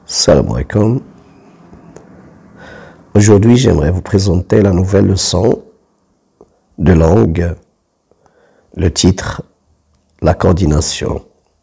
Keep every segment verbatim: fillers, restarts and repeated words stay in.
Salam alaikum. Aujourd'hui, j'aimerais vous présenter la nouvelle leçon de langue, le titre, la coordination.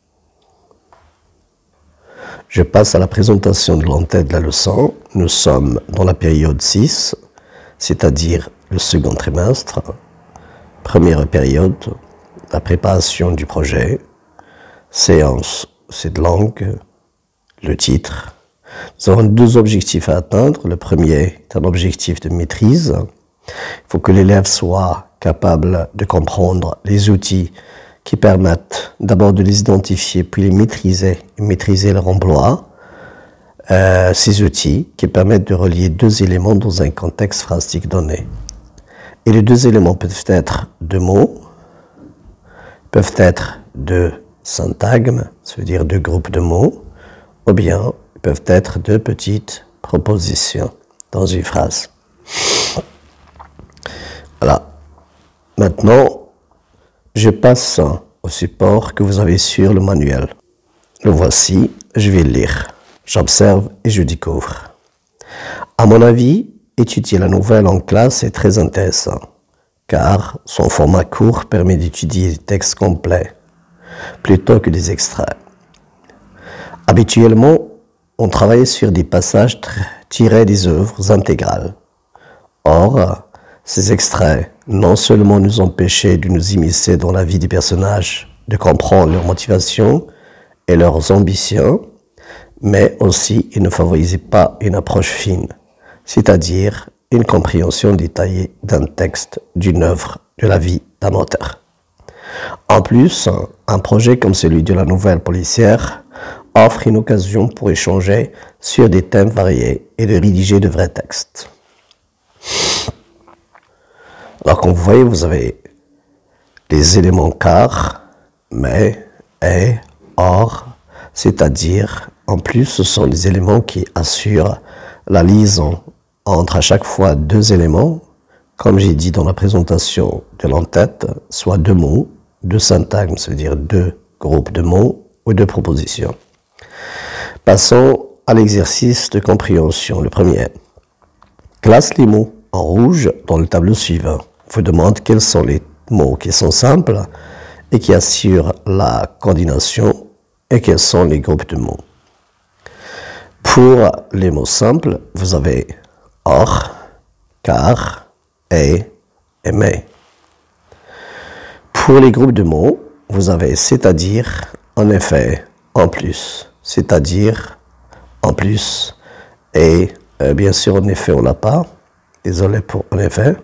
Je passe à la présentation de l'entête de la leçon. Nous sommes dans la période six, c'est-à-dire le second trimestre, première période, la préparation du projet, séance, c'est de langue, le titre. Nous avons deux objectifs à atteindre. Le premier est un objectif de maîtrise. Il faut que l'élève soit capable de comprendre les outils qui permettent d'abord de les identifier, puis les maîtriser, et maîtriser leur emploi. Euh, ces outils qui permettent de relier deux éléments dans un contexte phrastique donné. Et les deux éléments peuvent être deux mots, peuvent être deux syntagmes, ça veut dire deux groupes de mots, ou bien peuvent être deux petites propositions dans une phrase. Voilà. Maintenant, je passe au support que vous avez sur le manuel. Le voici, je vais le lire. J'observe et je découvre. À mon avis, étudier la nouvelle en classe est très intéressant, car son format court permet d'étudier des textes complets, plutôt que des extraits. Habituellement, on travaille sur des passages tirés des œuvres intégrales. Or, ces extraits non seulement nous empêchaient de nous immiscer dans la vie des personnages, de comprendre leurs motivations et leurs ambitions, mais aussi ils ne favorisaient pas une approche fine, c'est-à-dire une compréhension détaillée d'un texte, d'une œuvre, de la vie d'un auteur. En plus, un projet comme celui de la nouvelle policière offre une occasion pour échanger sur des thèmes variés et de rédiger de vrais textes. Alors comme vous voyez, vous avez les éléments car, mais, et, or, c'est-à-dire, en plus, ce sont les éléments qui assurent la liaison entre à chaque fois deux éléments, comme j'ai dit dans la présentation de l'entête, soit deux mots, deux syntagmes, ça veut dire deux groupes de mots ou deux propositions. Passons à l'exercice de compréhension. Le premier. Classe les mots en rouge dans le tableau suivant. Je vous demande quels sont les mots qui sont simples et qui assurent la coordination et quels sont les groupes de mots. Pour les mots simples, vous avez or, car, et, et mais. Pour les groupes de mots, vous avez c'est-à-dire, en effet, en plus, c'est-à-dire, en plus, et euh, bien sûr, en effet, on l'a pas. Désolé pour en effet.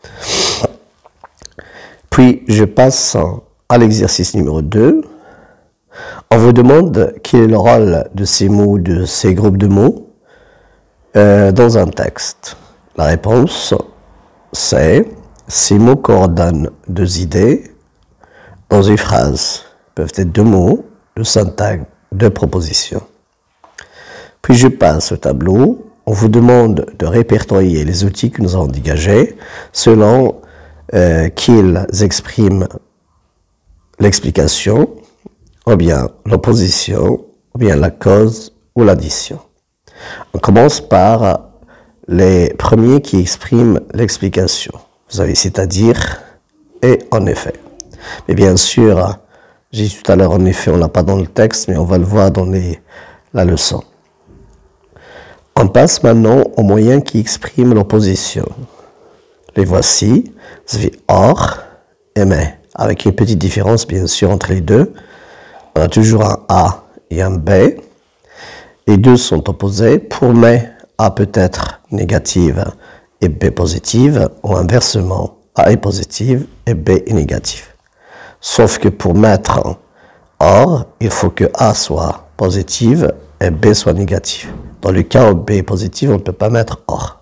Puis, je passe à l'exercice numéro deux. On vous demande quel est le rôle de ces mots, de ces groupes de mots euh, dans un texte. La réponse, c'est ces mots coordonnent deux idées dans une phrase. Ils peuvent être deux mots, deux syntagmes, deux propositions. Puis je passe au tableau. On vous demande de répertorier les outils que nous avons dégagés selon euh, qu'ils expriment l'explication, ou bien l'opposition, ou bien la cause ou l'addition. On commence par les premiers qui expriment l'explication. Vous avez c'est-à-dire et en effet. Mais bien sûr, j'ai dit tout à l'heure en effet, on ne l'a pas dans le texte, mais on va le voir dans les, la leçon. On passe maintenant aux moyens qui expriment l'opposition. Les voici. Vous avez or et mais, avec une petite différence bien sûr entre les deux. On a toujours un A et un B. Les deux sont opposés. Pour mais, A peut être négative et B positive, ou inversement, A est positive et B est négative. Sauf que pour mettre or, il faut que A soit positive et B soit négative. Dans le cas où B est positive, on ne peut pas mettre or.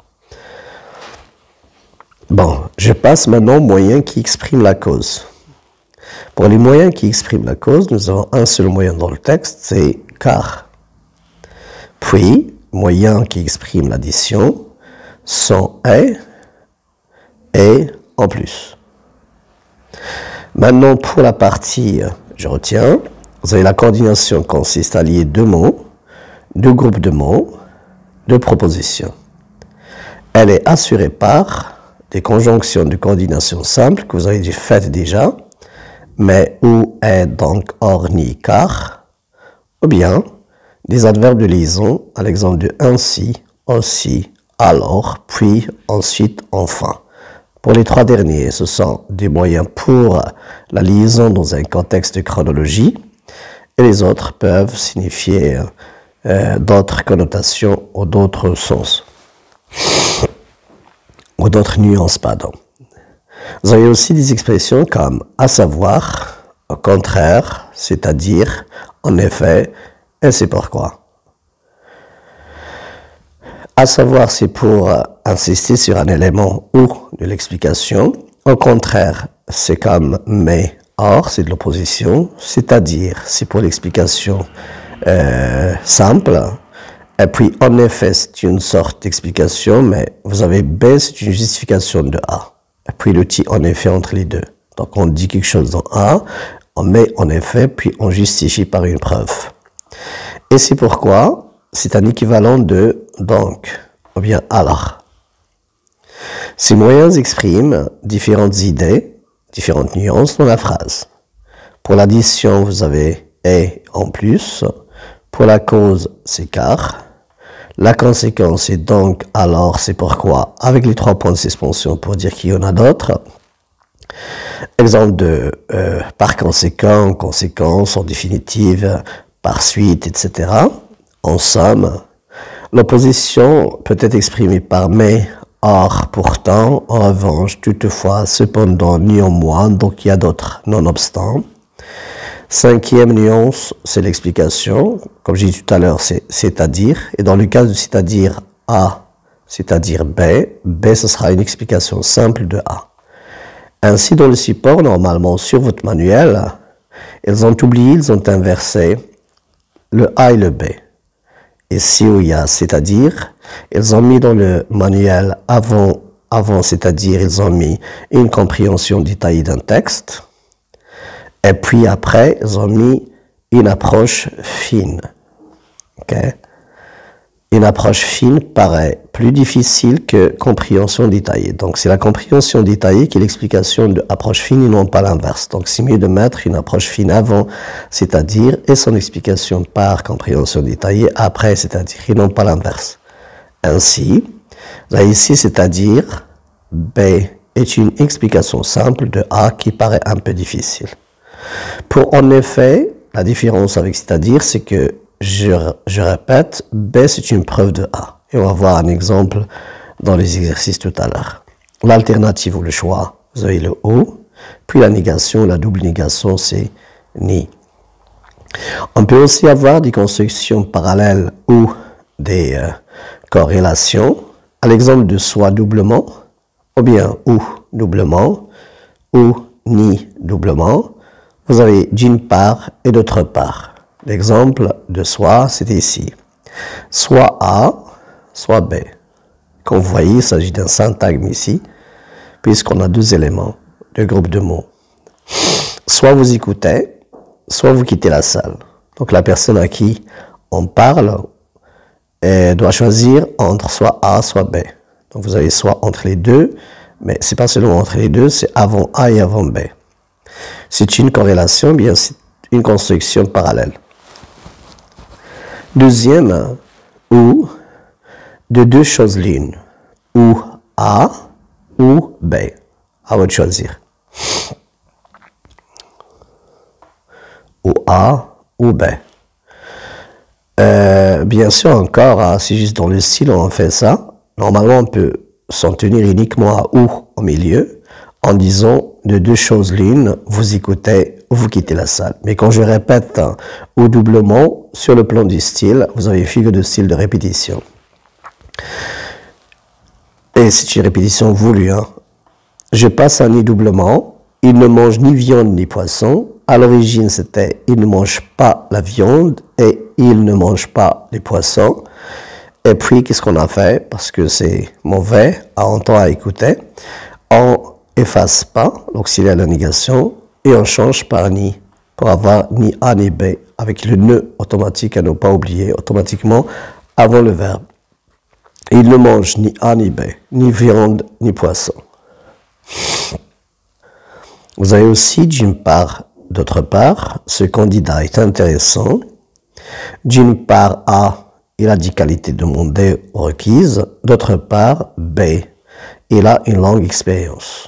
Bon, je passe maintenant aux moyens qui expriment la cause. Pour les moyens qui expriment la cause, nous avons un seul moyen dans le texte, c'est car. Puis, moyens qui expriment l'addition sont et et en plus. Maintenant, pour la partie, je retiens, vous avez la coordination consiste à lier deux mots deux groupes de mots, deux propositions. Elle est assurée par des conjonctions de coordination simples que vous avez faites déjà, mais ou, est, donc, or, ni, car, ou bien des adverbes de liaison, à l'exemple de ainsi, aussi, alors, puis, ensuite, enfin. Pour les trois derniers, ce sont des moyens pour la liaison dans un contexte de chronologie, et les autres peuvent signifier euh, d'autres connotations ou d'autres sens, ou d'autres nuances, pardon. Vous avez aussi des expressions comme à savoir, au contraire, c'est-à-dire, en effet, et c'est pourquoi. À savoir, c'est pour insister sur un élément ou de l'explication. Au contraire, c'est comme mais, or, c'est de l'opposition. C'est-à-dire, c'est pour l'explication euh, simple. Et puis, en effet, c'est une sorte d'explication, mais vous avez B, c'est une justification de A. Et puis, le T, en effet, entre les deux. Donc, on dit quelque chose dans A, on met en effet, puis on justifie par une preuve. Et c'est pourquoi c'est un équivalent de donc, ou bien alors. Ces moyens expriment différentes idées, différentes nuances dans la phrase. Pour l'addition, vous avez et en plus. Pour la cause, c'est car. La conséquence est donc, alors, c'est pourquoi, avec les trois points de suspension pour dire qu'il y en a d'autres. Exemple de euh, par conséquent, conséquence, en définitive, par suite, et cetera. En somme, l'opposition peut être exprimée par mais, or, pourtant, en revanche, toutefois, cependant, néanmoins, donc il y a d'autres nonobstant. Cinquième nuance, c'est l'explication. Comme j'ai dit tout à l'heure, c'est c'est-à-dire. Et dans le cas de c'est-à-dire A, c'est-à-dire B, B, ce sera une explication simple de A. Ainsi, dans le support, normalement, sur votre manuel, ils ont oublié, ils ont inversé le A et le B. Ici où il y a c'est-à-dire, ils ont mis dans le manuel avant, avant c'est-à-dire, ils ont mis une compréhension détaillée d'un texte. Et puis après, ils ont mis une approche fine. Okay? Une approche fine paraît plus difficile que compréhension détaillée. Donc c'est la compréhension détaillée qui est l'explication de approche fine et non pas l'inverse. Donc c'est mieux de mettre une approche fine avant, c'est-à-dire, et son explication par compréhension détaillée après, c'est-à-dire, et non pas l'inverse. Ainsi, vous avez ici, c'est-à-dire, B est une explication simple de A qui paraît un peu difficile. Pour en effet, la différence avec c'est-à-dire, c'est que, je, je répète, B c'est une preuve de A. Et on va voir un exemple dans les exercices tout à l'heure. L'alternative ou le choix, vous avez le ou, puis la négation, la double négation, c'est ni. On peut aussi avoir des constructions parallèles ou des euh, corrélations, à l'exemple de soit doublement, ou bien ou doublement, ou ni doublement. Vous avez d'une part et d'autre part. L'exemple de soit, c'était ici. Soit A, soit B. Comme vous voyez, il s'agit d'un syntagme ici, puisqu'on a deux éléments, deux groupes de mots. Soit vous écoutez, soit vous quittez la salle. Donc la personne à qui on parle elle doit choisir entre soit A, soit B. Donc vous avez soit entre les deux, mais c'est pas seulement entre les deux, c'est avant A et avant B. C'est une corrélation, bien c'est une construction parallèle. Deuxième, ou de deux choses l'une, ou A ou B. À vous de choisir. Ou A ou B. Euh, bien sûr, encore, hein, c'est juste dans le style on fait ça. Normalement, on peut s'en tenir uniquement à ou au milieu en disant de deux choses l'une, vous écoutez ou vous quittez la salle. Mais quand je répète hein, ou doublement, sur le plan du style, vous avez figure de style de répétition. Et c'est une répétition voulue. Hein. Je passe un nid doublement, il ne mange ni viande ni poisson. À l'origine, c'était il ne mange pas la viande et il ne mange pas les poissons. Et puis, qu'est-ce qu'on a fait? Parce que c'est mauvais, à entendre, à écouter. On efface pas l'auxiliaire de la négation et on change par ni pour avoir ni A ni B, avec le nœud automatique à ne pas oublier, automatiquement avant le verbe. Et il ne mange ni A ni B, ni viande ni poisson. Vous avez aussi d'une part, d'autre part, ce candidat est intéressant. D'une part, A, il a dix qualités demandées ou requises. D'autre part, B, il a une longue expérience.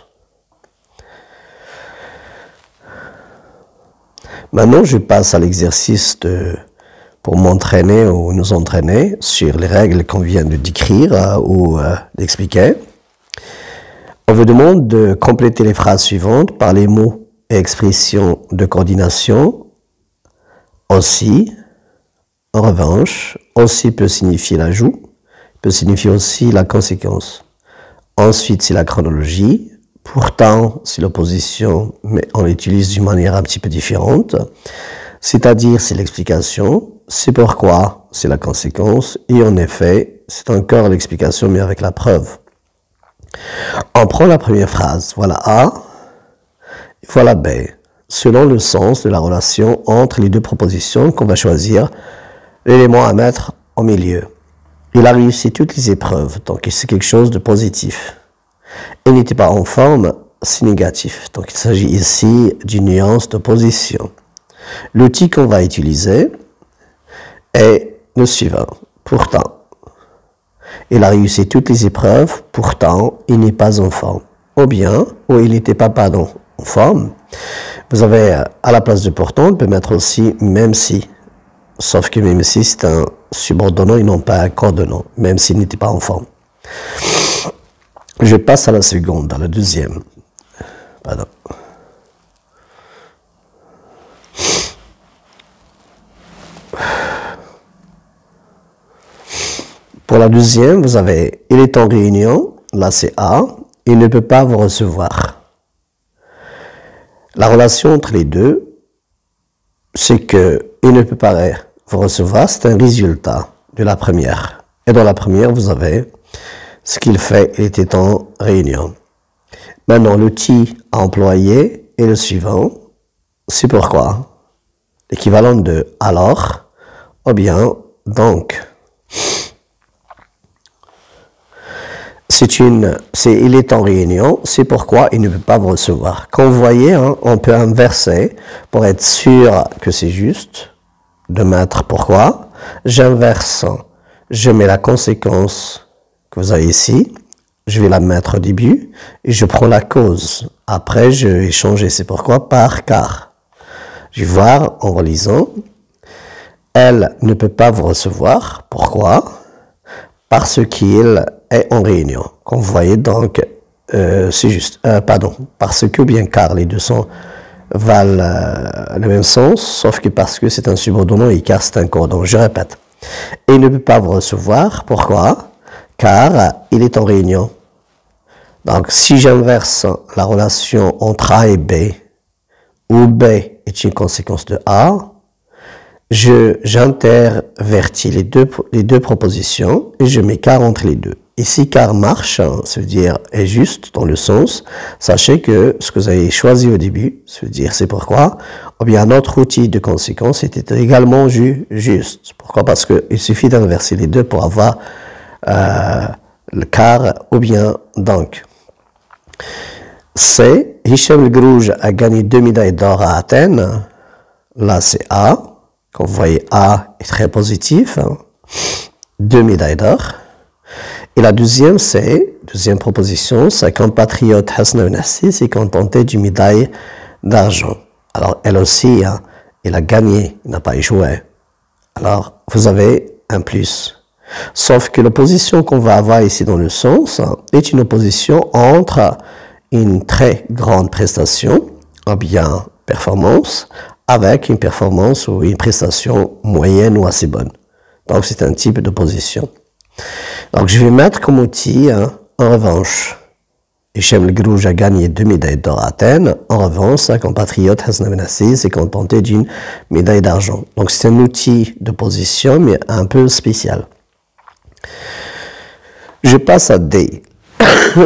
Maintenant, je passe à l'exercice de, pour m'entraîner ou nous entraîner sur les règles qu'on vient de décrire euh, ou euh, d'expliquer. On vous demande de compléter les phrases suivantes par les mots et expressions de coordination. Aussi, en revanche, aussi peut signifier l'ajout, peut signifier aussi la conséquence. Ensuite, c'est la chronologie. Pourtant, c'est l'opposition, mais on l'utilise d'une manière un petit peu différente. C'est-à-dire, c'est l'explication. C'est pourquoi, c'est la conséquence. Et en effet, c'est encore l'explication, mais avec la preuve. On prend la première phrase. Voilà A, voilà B. Selon le sens de la relation entre les deux propositions qu'on va choisir, l'élément à mettre au milieu. Il a réussi toutes les épreuves, donc c'est quelque chose de positif. Il n'était pas en forme, c'est négatif. Donc il s'agit ici d'une nuance d'opposition. L'outil qu'on va utiliser est le suivant. Pourtant, il a réussi toutes les épreuves, pourtant il n'est pas en forme. Ou bien, ou il n'était pas pardon, en forme. Vous avez à la place de pourtant, on peut mettre aussi même si. Sauf que même si c'est un subordonnant et non pas un coordonnant, même s'il n'était pas en forme. Je passe à la seconde, à la deuxième. Pardon. Pour la deuxième, vous avez « Il est en réunion », là c'est A, « Il ne peut pas vous recevoir ». La relation entre les deux, c'est que « Il ne peut pas vous recevoir », c'est un résultat de la première. Et dans la première, vous avez ce qu'il fait, il était en réunion. Maintenant, l'outil à employer est le suivant. C'est pourquoi l'équivalent de « alors » ou bien « donc ». C'est une, c'est il est en réunion, c'est pourquoi il ne peut pas vous recevoir. Quand vous voyez, hein, on peut inverser pour être sûr que c'est juste de mettre pourquoi. J'inverse, je mets la conséquence que vous avez ici, je vais la mettre au début et je prends la cause. Après, je vais changer c'est pourquoi par car. Je vais voir en relisant. Elle ne peut pas vous recevoir. Pourquoi? Parce qu'il est en réunion. Comme vous voyez, donc, euh, c'est juste, euh, pardon, parce que ou bien car, les deux sons valent euh, le même sens, sauf que parce que c'est un subordonnant et car c'est un coordonnant. Je répète. Et il ne peut pas vous recevoir. Pourquoi? Car il est en réunion. Donc, si j'inverse la relation entre A et B, où B est une conséquence de A, je, j'intervertis les deux, les deux propositions et je mets car entre les deux. Et si car marche, ça veut dire est juste dans le sens, sachez que ce que vous avez choisi au début, ça veut dire c'est pourquoi, ou bien notre outil de conséquence était également ju, juste. Pourquoi? Parce qu'il suffit d'inverser les deux pour avoir euh, le car ou bien donc. C'est Hicham El Grouj a gagné deux médailles d'or à Athènes. Là c'est A. Comme vous voyez, A est très positif. Hein. Deux médailles d'or. Et la deuxième, c'est, deuxième proposition, sa compatriote Hasna Benassi s'est contentée d'une médaille d'argent. Alors, elle aussi, hein, elle a gagné, elle n'a pas échoué. Alors, vous avez un plus. Sauf que l'opposition qu'on va avoir ici dans le sens hein, est une opposition entre une très grande prestation, ou bien performance, avec une performance ou une prestation moyenne ou assez bonne. Donc, c'est un type d'opposition. Donc, je vais mettre comme outil, hein, en revanche, Hicham El Grouj a gagné deux médailles d'or à Athènes. En revanche, sa compatriote Hasna Benassi s'est contentée d'une médaille d'argent. Donc, c'est un outil d'opposition, mais un peu spécial. Je passe à D.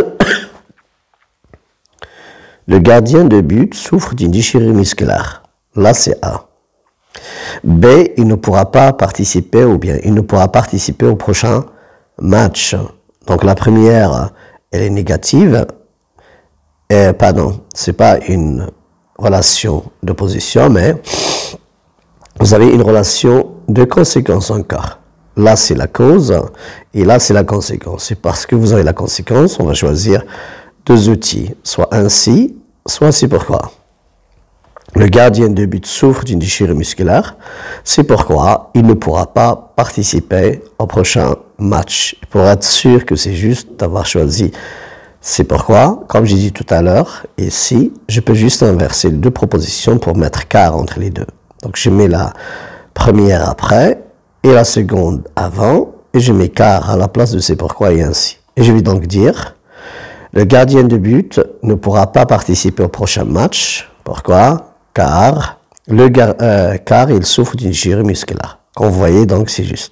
Le gardien de but souffre d'une déchirure musculaire. Là, c'est A. B, il ne pourra pas participer, ou bien il ne pourra participer au prochain match. Donc la première, elle est négative. Et, pardon, c'est pas une relation d'opposition, mais vous avez une relation de conséquence encore. Là, c'est la cause, et là, c'est la conséquence. Et parce que vous avez la conséquence, on va choisir deux outils, soit ainsi, soit c'est pourquoi. Le gardien de but souffre d'une déchirure musculaire, c'est pourquoi il ne pourra pas participer au prochain match. Pour être sûr que c'est juste d'avoir choisi, c'est pourquoi, comme j'ai dit tout à l'heure, ici, je peux juste inverser les deux propositions pour mettre car entre les deux. Donc je mets la première après et la seconde avant, et je mets car à la place de c'est pourquoi et ainsi. Et je vais donc dire, le gardien de but ne pourra pas participer au prochain match. Pourquoi? Car, le gar, euh, car il souffre d'une déchirure musculaire. Comme vous voyez, donc c'est juste.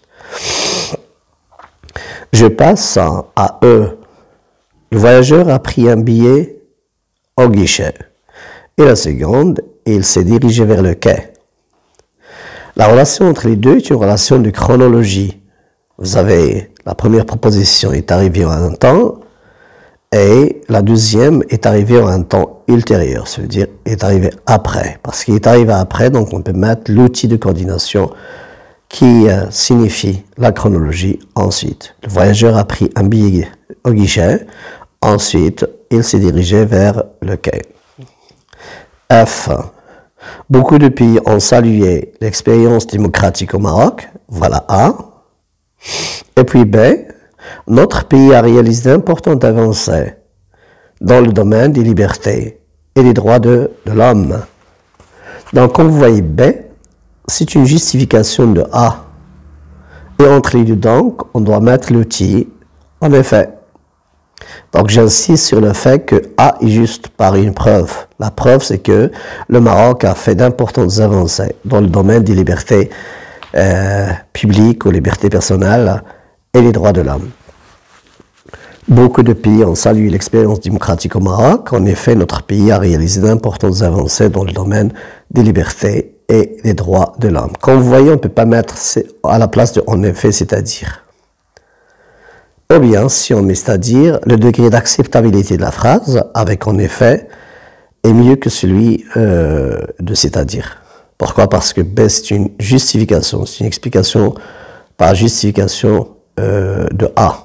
Je passe à E. Le voyageur a pris un billet au guichet. Et la seconde, il s'est dirigé vers le quai. La relation entre les deux est une relation de chronologie. Vous avez la première proposition est arrivée en un temps, et la deuxième est arrivée en un temps ultérieur, ça veut dire est arrivée après. Parce qu'il est arrivé après, donc on peut mettre l'outil de coordination qui euh, signifie la chronologie ensuite. Le voyageur a pris un billet au guichet, ensuite il s'est dirigé vers le quai. F. Beaucoup de pays ont salué l'expérience démocratique au Maroc, voilà A. Et puis B. Notre pays a réalisé d'importantes avancées dans le domaine des libertés et des droits de, de l'homme. Donc, comme vous voyez, B, c'est une justification de A. Et entre les deux, donc, on doit mettre l'outil en effet. Donc, j'insiste sur le fait que A est juste par une preuve. La preuve, c'est que le Maroc a fait d'importantes avancées dans le domaine des libertés euh, publiques ou libertés personnelles et les droits de l'homme. Beaucoup de pays ont salué l'expérience démocratique au Maroc. En effet, notre pays a réalisé d'importantes avancées dans le domaine des libertés et des droits de l'homme. Comme vous voyez, on ne peut pas mettre à la place de en effet, c'est-à-dire. Ou bien, si on met c'est-à-dire, le degré d'acceptabilité de la phrase avec en effet est mieux que celui euh, de c'est-à-dire. Pourquoi? Parce que B, c'est une justification, c'est une explication par justification euh, de A.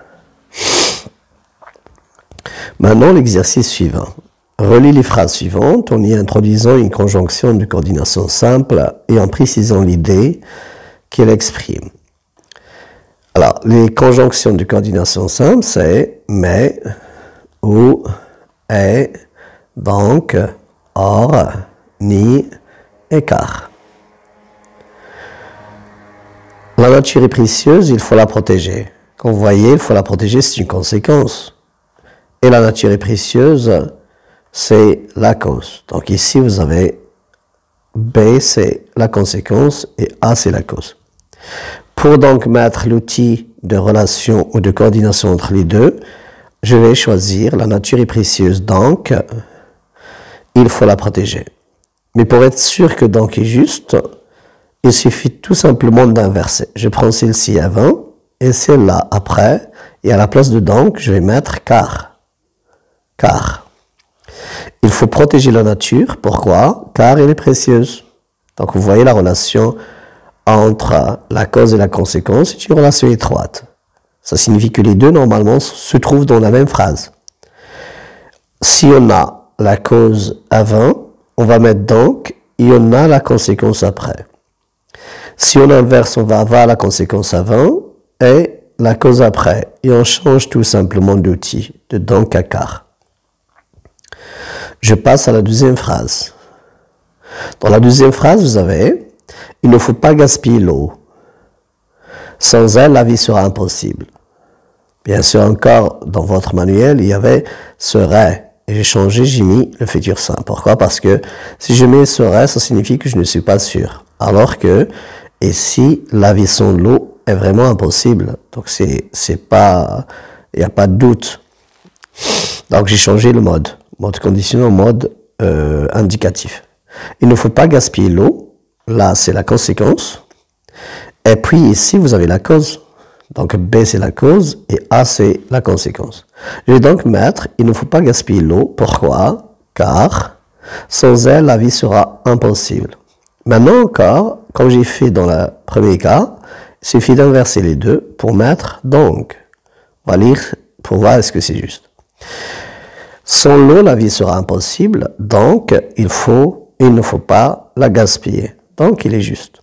Maintenant, l'exercice suivant. Relis les phrases suivantes en y introduisant une conjonction de coordination simple et en précisant l'idée qu'elle exprime. Alors, les conjonctions de coordination simple, c'est mais, ou, et, donc, or, ni, et car. La nature est précieuse, il faut la protéger. Comme vous voyez, il faut la protéger, c'est une conséquence. Et la nature est précieuse, c'est la cause. Donc ici, vous avez B, c'est la conséquence, et A, c'est la cause. Pour donc mettre l'outil de relation ou de coordination entre les deux, je vais choisir la nature est précieuse, donc il faut la protéger. Mais pour être sûr que donc est juste, il suffit tout simplement d'inverser. Je prends celle-ci avant et celle-là après, et à la place de donc, je vais mettre car. Car. Il faut protéger la nature. Pourquoi? Car elle est précieuse. Donc vous voyez la relation entre la cause et la conséquence, c'est une relation étroite. Ça signifie que les deux, normalement, se trouvent dans la même phrase. Si on a la cause avant, on va mettre donc, et on a la conséquence après. Si on inverse, on va avoir la conséquence avant et la cause après. Et on change tout simplement d'outil, de donc à car. Je passe à la deuxième phrase. Dans la deuxième phrase, vous avez « Il ne faut pas gaspiller l'eau. Sans elle, la vie sera impossible. » Bien sûr, encore, dans votre manuel, il y avait « serait ». Et j'ai changé, j'ai mis le futur simple. Pourquoi? Parce que si je mets « serait », ça signifie que je ne suis pas sûr. Alors que, ici, la vie sans l'eau est vraiment impossible. Donc, c'est, c'est pas, il n'y a pas de doute. Donc, j'ai changé le mode. Mode conditionnel en mode euh, indicatif. Il ne faut pas gaspiller l'eau. Là, c'est la conséquence. Et puis ici, vous avez la cause. Donc B, c'est la cause et A, c'est la conséquence. Je vais donc mettre, il ne faut pas gaspiller l'eau. Pourquoi? Car sans elle, la vie sera impossible. Maintenant encore, comme j'ai fait dans le premier cas, il suffit d'inverser les deux pour mettre donc. On va lire pour voir est-ce que c'est juste. Sans l'eau, la vie sera impossible, donc il faut, il ne faut pas la gaspiller. Donc il est juste.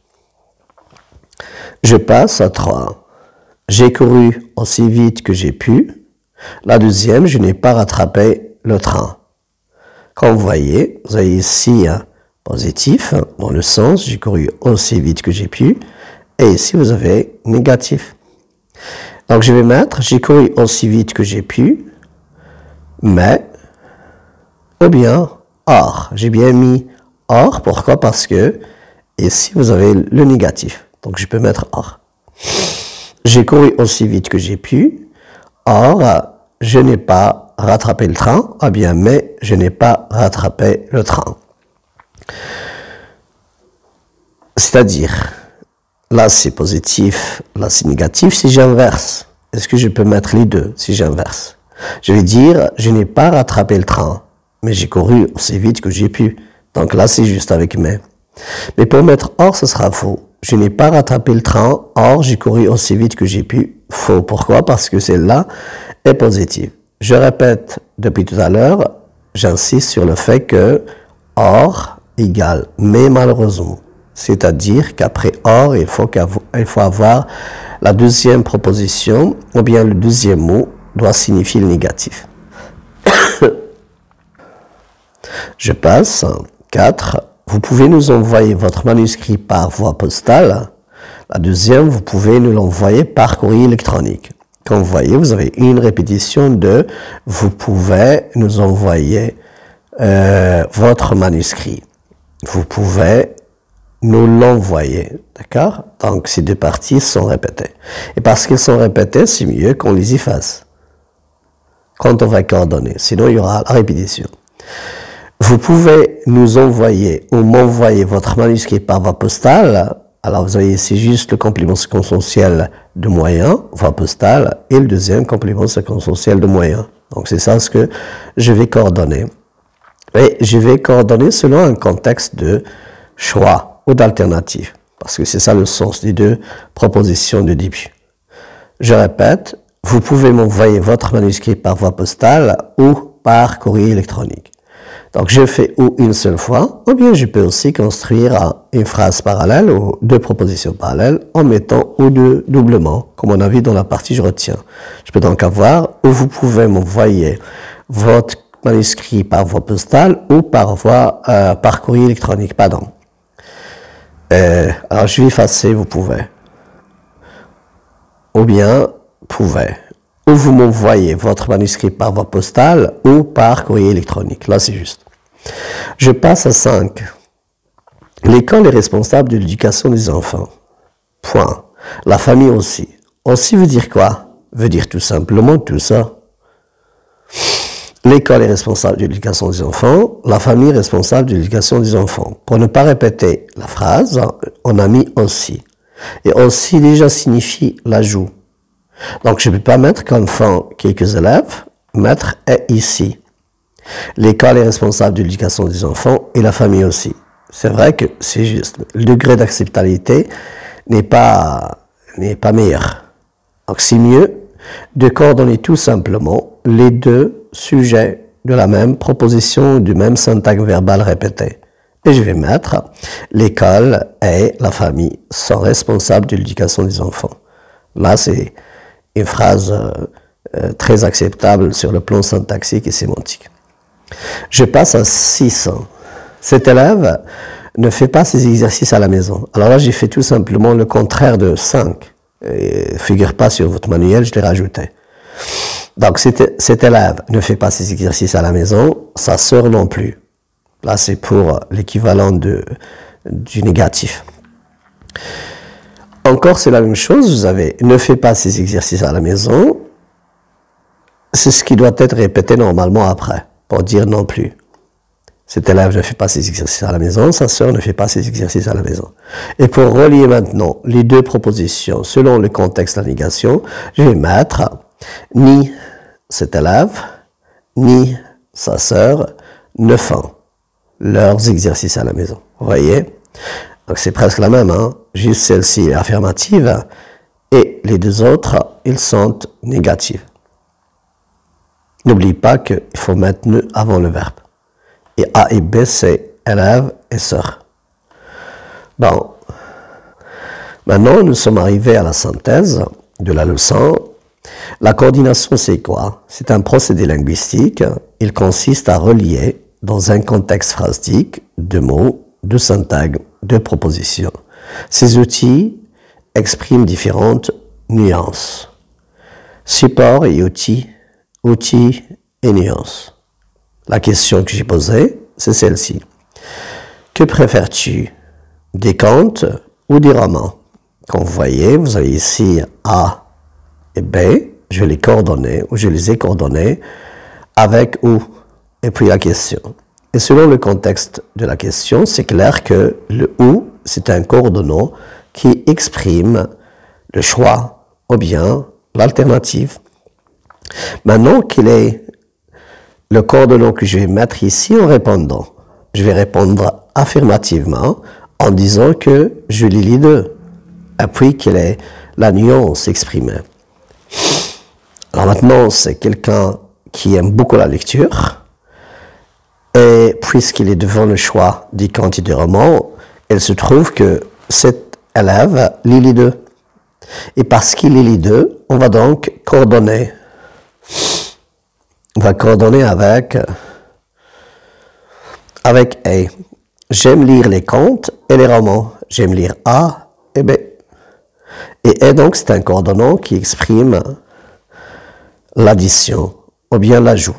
Je passe à trois. J'ai couru aussi vite que j'ai pu. La deuxième, je n'ai pas rattrapé le train. Comme vous voyez, vous avez ici un positif, dans le sens, j'ai couru aussi vite que j'ai pu. Et ici, vous avez négatif. Donc je vais mettre, j'ai couru aussi vite que j'ai pu, mais, ou bien, or. J'ai bien mis or, pourquoi? Parce que ici, vous avez le négatif. Donc je peux mettre or. J'ai couru aussi vite que j'ai pu, or, je n'ai pas rattrapé le train, ah bien, mais je n'ai pas rattrapé le train. C'est-à-dire, là c'est positif, là c'est négatif, si j'inverse, est-ce que je peux mettre les deux si j'inverse? Je vais dire, je n'ai pas rattrapé le train, mais j'ai couru aussi vite que j'ai pu. Donc là c'est juste avec mais. Mais pour mettre or, ce sera faux. Je n'ai pas rattrapé le train, or j'ai couru aussi vite que j'ai pu. Faux. Pourquoi? Parce que celle-là est positive. Je répète depuis tout à l'heure, j'insiste sur le fait que or égale mais malheureusement. C'est-à-dire qu'après or, il faut, il faut avoir la deuxième proposition, ou bien le deuxième mot doit signifier le négatif. Je passe. quatre. Vous pouvez nous envoyer votre manuscrit par voie postale. La deuxième, vous pouvez nous l'envoyer par courrier électronique. Comme vous voyez, vous avez une répétition de « vous pouvez nous envoyer euh, votre manuscrit ». Vous pouvez nous l'envoyer, d'accord? Donc, ces deux parties sont répétées. Et parce qu'elles sont répétées, c'est mieux qu'on les efface quand on va coordonner. Sinon, il y aura la répétition. Vous pouvez nous envoyer ou m'envoyer votre manuscrit par voie postale. Alors, vous voyez, c'est juste le complément circonstanciel de moyen, voie postale, et le deuxième complément circonstanciel de moyen. Donc, c'est ça ce que je vais coordonner. Et je vais coordonner selon un contexte de choix ou d'alternative. Parce que c'est ça le sens des deux propositions de début. Je répète, vous pouvez m'envoyer votre manuscrit par voie postale ou par courrier électronique. Donc, je fais ou une seule fois, ou bien je peux aussi construire une phrase parallèle ou deux propositions parallèles en mettant ou deux doublements, comme on a vu dans la partie je retiens. Je peux donc avoir ou vous pouvez m'envoyer votre manuscrit par voie postale ou par voie, euh, par courrier électronique, pardon. Euh, alors, je vais effacer, vous pouvez. Ou bien, pouvez. Ou vous m'envoyez votre manuscrit par voie postale ou par courrier électronique. Là, c'est juste. Je passe à cinq. L'école est responsable de l'éducation des enfants. Point. La famille aussi. Aussi veut dire quoi? Veut dire tout simplement tout ça. L'école est responsable de l'éducation des enfants. La famille est responsable de l'éducation des enfants. Pour ne pas répéter la phrase, on a mis aussi. Et aussi déjà signifie l'ajout. Donc, je ne peux pas mettre comme font quelques élèves, mettre est ici. L'école est responsable de l'éducation des enfants et la famille aussi. C'est vrai que c'est juste. Le degré d'acceptabilité n'est pas, n'est pas meilleur. Donc, c'est mieux de coordonner tout simplement les deux sujets de la même proposition, du même syntaxe verbal répété. Et je vais mettre l'école et la famille sont responsables de l'éducation des enfants. Là, c'est une phrase euh, très acceptable sur le plan syntaxique et sémantique. Je passe à six. Cet élève ne fait pas ses exercices à la maison. Alors là, j'ai fait tout simplement le contraire de cinq. Et figure pas sur votre manuel, je l'ai rajouté. Donc, cet, cet élève ne fait pas ses exercices à la maison, sa sœur non plus. Là, c'est pour l'équivalent de, du négatif. Encore, c'est la même chose. Vous avez ne fait pas ses exercices à la maison. C'est ce qui doit être répété normalement après, pour dire non plus. Cet élève ne fait pas ses exercices à la maison, sa sœur ne fait pas ses exercices à la maison. Et pour relier maintenant les deux propositions selon le contexte de la négation, je vais mettre ni cet élève, ni sa sœur ne font leurs exercices à la maison. Vous voyez? Donc c'est presque la même, hein? Juste celle-ci est affirmative et les deux autres, ils sont négatifs. N'oublie pas qu'il faut mettre ne avant le verbe. Et A et B, c'est élève et sœur. Bon. Maintenant, nous sommes arrivés à la synthèse de la leçon. La coordination, c'est quoi? C'est un procédé linguistique. Il consiste à relier, dans un contexte phrastique, deux mots, deux syntagmes, deux propositions. Ces outils expriment différentes nuances. Support et outils, outils et nuances. La question que j'ai posée, c'est celle-ci. Que préfères-tu, des contes ou des romans? Comme vous voyez, vous avez ici A et B, je les coordonner, ou je les ai coordonnés avec ou, et puis la question. Et selon le contexte de la question, c'est clair que le ou, c'est un coordonnant qui exprime le choix ou bien l'alternative. Maintenant, quel est le coordonnant que je vais mettre ici en répondant? Je vais répondre affirmativement en disant que je lis les deux. Et puis, quelle est la nuance exprimée? Alors maintenant, c'est quelqu'un qui aime beaucoup la lecture. Et puisqu'il est devant le choix des contes et des romans, il se trouve que cet élève lit les deux. Et parce qu'il lit les deux, on va donc coordonner. On va coordonner avec, avec A. J'aime lire les contes et les romans. J'aime lire A et B. Et A, donc, c'est un coordonnant qui exprime l'addition ou bien l'ajout.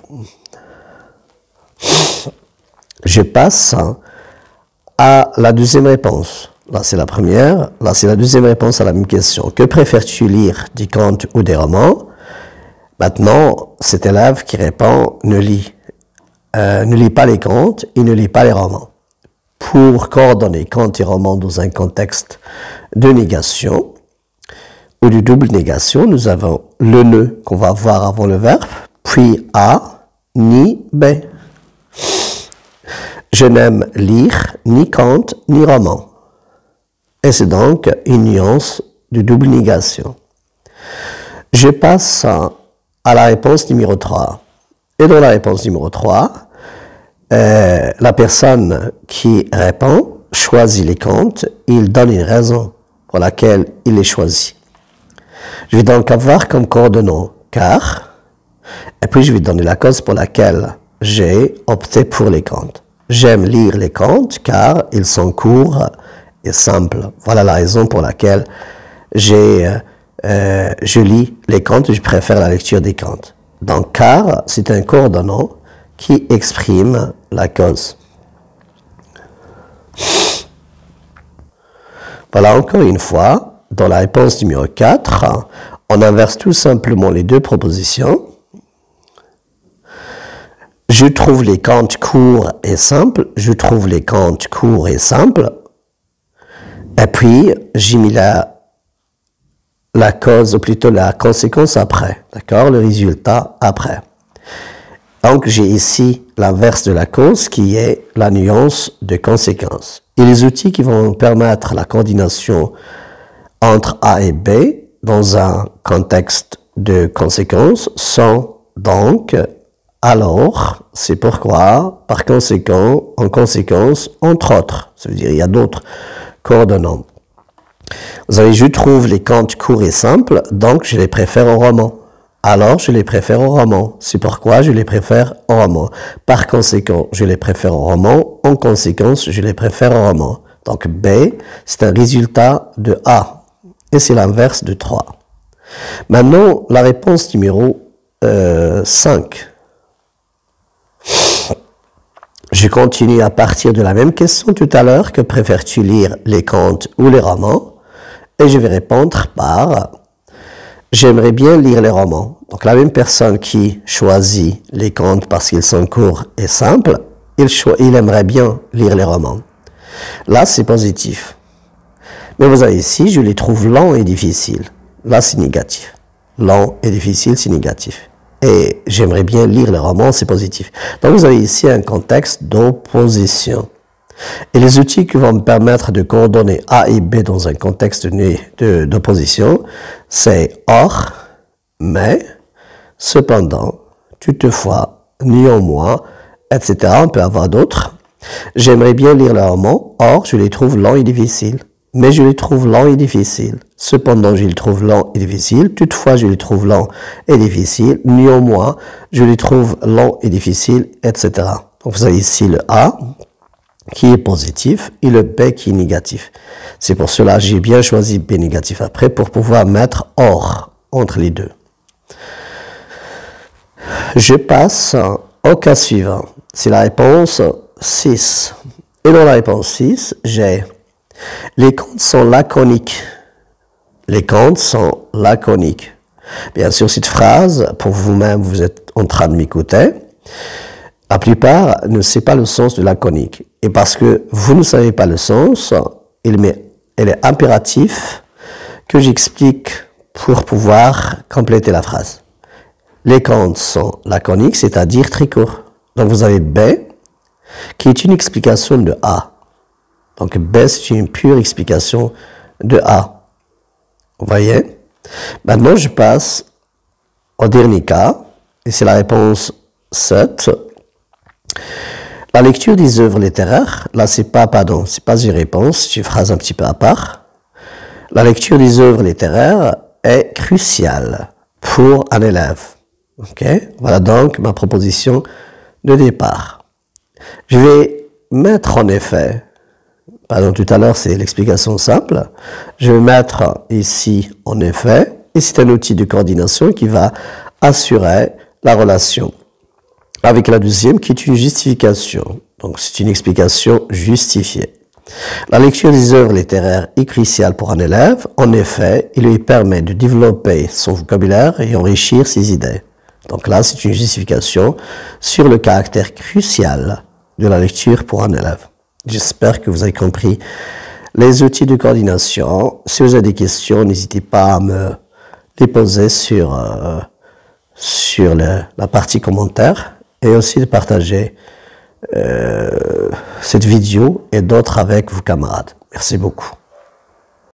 Je passe à la deuxième réponse. Là, c'est la première. Là, c'est la deuxième réponse à la même question. Que préfères-tu lire, des contes ou des romans? Maintenant, cet élève qui répond ne lit, euh, ne lit pas les contes et ne lit pas les romans. Pour coordonner contes et romans dans un contexte de négation ou de double négation, nous avons le ne qu'on va voir avant le verbe, puis A, ni B. Je n'aime lire ni contes ni romans. Et c'est donc une nuance de double négation. Je passe à à la réponse numéro trois. Et dans la réponse numéro trois, euh, la personne qui répond choisit les contes et il donne une raison pour laquelle il les choisit. Je vais donc avoir comme coordonnant car, et puis je vais donner la cause pour laquelle j'ai opté pour les contes. J'aime lire les contes car ils sont courts et simples. Voilà la raison pour laquelle j'ai... Euh, Euh, je lis les contes, je préfère la lecture des contes. Donc, car, c'est un coordonnant qui exprime la cause. Voilà, encore une fois, dans la réponse numéro quatre, on inverse tout simplement les deux propositions. Je trouve les contes courts et simples. Je trouve les contes courts et simples. Et puis, j'ai mis la la cause, ou plutôt la conséquence après, d'accord, le résultat après. Donc, j'ai ici l'inverse de la cause qui est la nuance de conséquence. Et les outils qui vont permettre la coordination entre A et B dans un contexte de conséquence sont donc alors, c'est pourquoi, par conséquent, en conséquence, entre autres. Ça veut dire il y a d'autres coordonnants. Vous avez, je trouve les contes courts et simples, donc je les préfère au roman. Alors, je les préfère au roman. C'est pourquoi je les préfère au roman. Par conséquent, je les préfère au roman. En conséquence, je les préfère au roman. Donc, B, c'est un résultat de A. Et c'est l'inverse de trois. Maintenant, la réponse numéro euh, cinq. Je continue à partir de la même question tout à l'heure. Que préfères-tu lire, les contes ou les romans? Et je vais répondre par « J'aimerais bien lire les romans ». Donc la même personne qui choisit les contes parce qu'ils sont courts et simples, il, il aimerait bien lire les romans. Là, c'est positif. Mais vous avez ici, je les trouve lents et difficiles. Là, c'est négatif. Lent et difficile, c'est négatif. Et j'aimerais bien lire les romans, c'est positif. Donc, vous avez ici un contexte d'opposition. Et les outils qui vont me permettre de coordonner A et B dans un contexte d'opposition, c'est or, mais, cependant, toutefois, néanmoins, et cetera. On peut avoir d'autres. J'aimerais bien lire le roman, or je les trouve lents et difficiles. Mais je les trouve lents et difficiles. Cependant, je les trouve lents et difficiles. Toutefois, je les trouve lents et difficiles. Néanmoins, je les trouve lents et difficiles, et cetera. Donc, vous avez ici le A qui est positif et le B qui est négatif. C'est pour cela que j'ai bien choisi B négatif après pour pouvoir mettre or entre les deux. Je passe au cas suivant. C'est la réponse six. Et dans la réponse six, j'ai les contes sont laconiques. Les contes sont laconiques. Bien sûr, cette phrase, pour vous-même, vous êtes en train de m'écouter. La plupart ne savent pas le sens de laconique. Et parce que vous ne savez pas le sens, il, m'est, il est impératif que j'explique pour pouvoir compléter la phrase. Les contes sont laconiques, c'est-à-dire très courts. Donc vous avez B, qui est une explication de A. Donc B, c'est une pure explication de A. Vous voyez? Maintenant, je passe au dernier cas, et c'est la réponse sept. La lecture des œuvres littéraires, là c'est pas, pardon, c'est pas une réponse, c'est une phrase un petit peu à part. La lecture des œuvres littéraires est cruciale pour un élève. Ok? Voilà donc ma proposition de départ. Je vais mettre en effet, pardon, tout à l'heure c'est l'explication simple, je vais mettre ici en effet, et c'est un outil de coordination qui va assurer la relation avec la deuxième qui est une justification. Donc c'est une explication justifiée. La lecture des œuvres littéraires est cruciale pour un élève. En effet, il lui permet de développer son vocabulaire et enrichir ses idées. Donc là, c'est une justification sur le caractère crucial de la lecture pour un élève. J'espère que vous avez compris les outils de coordination. Si vous avez des questions, n'hésitez pas à me les poser sur, euh, sur le, la partie commentaires et aussi de partager euh, cette vidéo et d'autres avec vos camarades. Merci beaucoup.